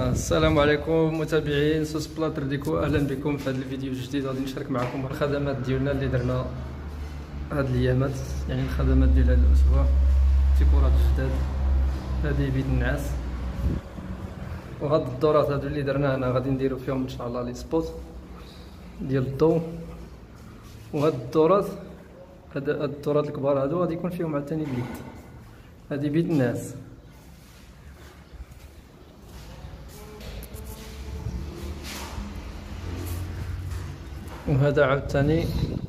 السلام عليكم متابعين سوس بلاتر ديكو، اهلا بكم في هذا الفيديو الجديد. غادي نشارك معكم الخدمات ديالنا اللي درنا هاد الايامات، يعني الخدمات ديال هذا الاسبوع. ديكورات جداد، هذه بيت النعاس، وهاد الدورات هادو اللي درنا هنا غادي نديرو فيهم ان شاء الله لي سبوت ديال الضو. وهاد الدورات هاد الدورات الكبار هادو غادي يكون فيهم عاوتاني الليد. هذه بيت النعاس، وهذا عاوتاني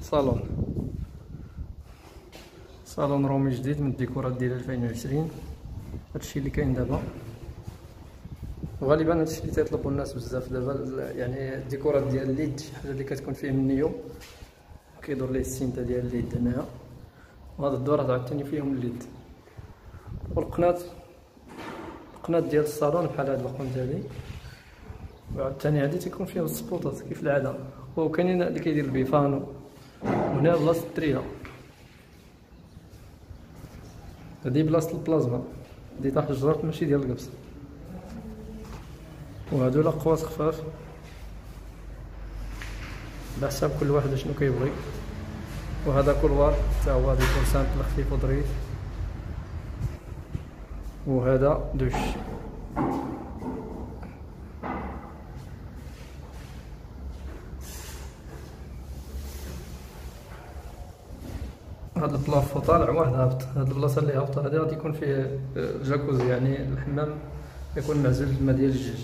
صالون رومي جديد من الديكورات ديال 2020. هادشي اللي كاين دابا، وغالبا هادشي اللي تيطلبوا الناس بزاف دابا، يعني الديكورات ديال الليد، شي حاجه اللي كتكون فيه من النيوم كيدور ليه السينتا ديال الليد هنايا. وهاد الدورات عاوتاني فيهم الليد. والقناة ديال الصالون بحال هاد القنت هادي، وعاوتاني هادي تيكون فيها السبوطات كيف العاده. وكاينين اللي كيدير البيفانو، وهنا بلاصه التريلا، هادي بلاصه البلازما دي تحت الجرات ماشي ديال القبص. وهادو الاقواس خفاف على حساب كل واحد شنو كيبغي. وهذا كولوار حتى هو ديكور سامبل خفيف وظريف. وهذا دوش. هاد البلافو طالع واحد هابط. هاد البلاصه اللي هابطه هادي غادي يكون فيه جاكوزي، يعني الحمام يكون معزول الماء ديال الجيج.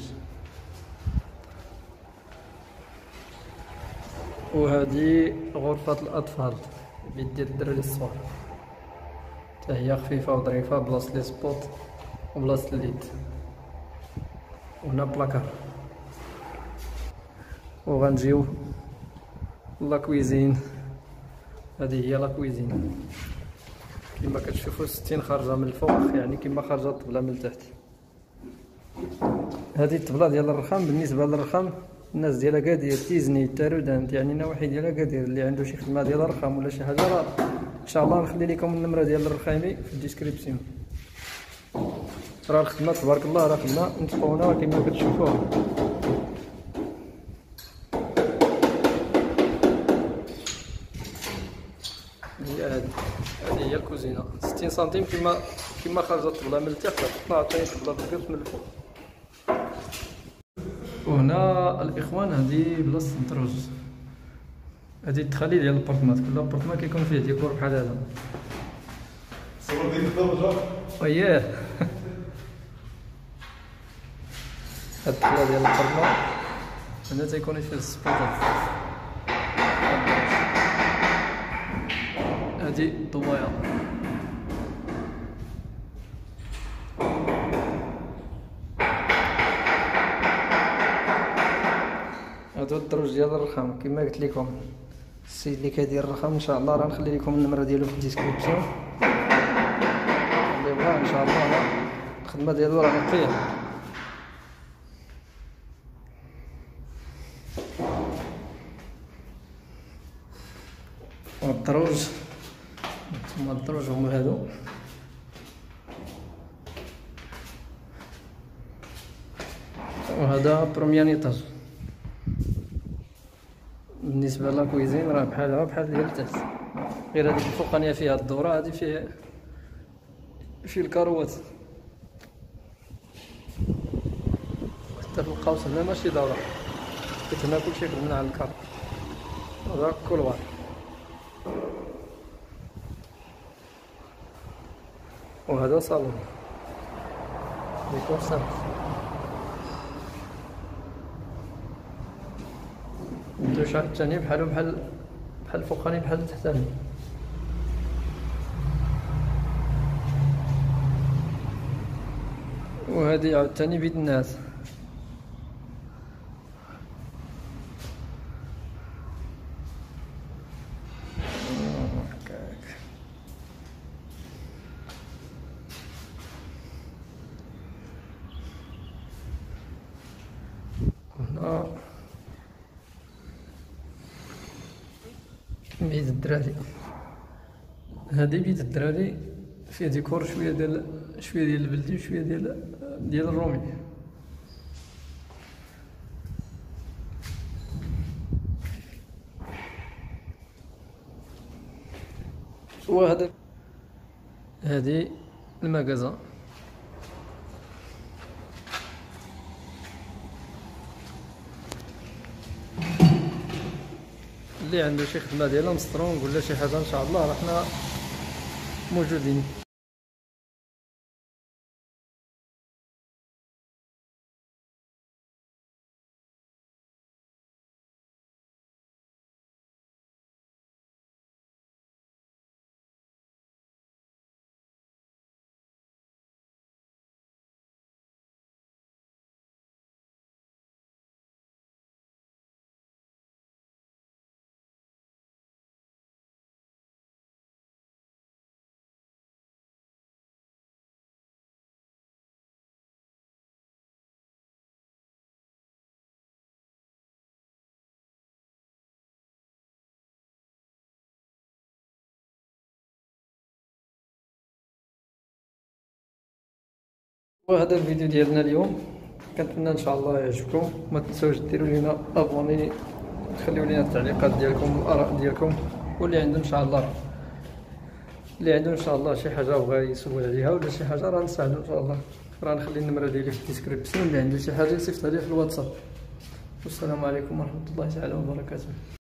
وهادي غرفه الاطفال اللي دير الدراري الصغار، حتى هي خفيفه وظريفه بلاصه لي سبوت وبلاصه الليد. وهنا بلاكار. وغنجيو لا كويزين، هذه هي لا كويزين كما كتشوفوا 60 خارجه من الفوق، يعني كما خارجه الطبله من التحت. هذه الطبله ديال الرخام، بالنسبه للرخام الناس ديال اكادير، تيزني، تارودانت، يعني النواحي ديال اكادير اللي عنده شي خدمه ديال الرخام ولا شي حاجه، راه ان شاء الله نخلي لكم النمره ديال الرخامي في الديسكريبسيون. راه الخدمه تبارك الله، راه خدمه متقونه كما كتشوفوها. هذه هي الكوزينه 60 سنتيم كما خرجت الطبله من التحت، تطلع عطاني الطبله بالقرص من الفوق. وهنا الاخوان هذه بلاصه الدروج، هذه الدخالي ديال البورتمات. كل بورتما كيكون فيه ديكور بحال هذا. صور ديك الدرجه اييه. هاد الدخله ديال البورتما هنا تيكون فيه السبوطات. هادي الضوايا، هادو الدروج ديال الرخام كما قلت لكم. السيد اللي كيدير الرخام ان شاء الله راه نخلي لكم النمره ديالو في الديسكريبسيون، اللي بغا ان شاء الله الخدمه ديالو راه نقيه. والدروج ثم الدروج هما هادو. وهذا بروميير ايطاج. بالنسبه لاكويزين راه بحال ديال التحت، غير هذيك الفوقانيه فيها الدوره، هذه فيه الكاروات. حتى في القوس هنا ماشي دوره، حيت هنا كلشي خدمنا على الكار. هذا كولوار. وهذا صالون ديكور سامبل. الدوش عاوتاني بحالو بحال الفوقاني بحال التحتاني. وهذه عاوتاني بيت الناس. هنا بيت الدراري، هادي بيت الدراري فيه ديكور شويه ديال البلدي وشويه ديال الرومي. وهذا هذه المغازة. اللي عنده شي خدمة ديال أرمسترونغ ولا شي حاجة إن شاء الله راحنا موجودين. وهذا الفيديو ديالنا اليوم، كنتمنى ان شاء الله يعجبكم. ما تنساوش ديروا لينا ابوني، تخليو لينا التعليقات ديالكم والاراء ديالكم، واللي عنده ان شاء الله شي حاجه بغا يسول عليها ولا شي حاجه راه نساعدو ان شاء الله. راه نخلي النمره ديالي في الديسكريبسيون، اللي عنده شي حاجه يصيفط لي في الواتساب. والسلام عليكم ورحمه الله تعالى وبركاته.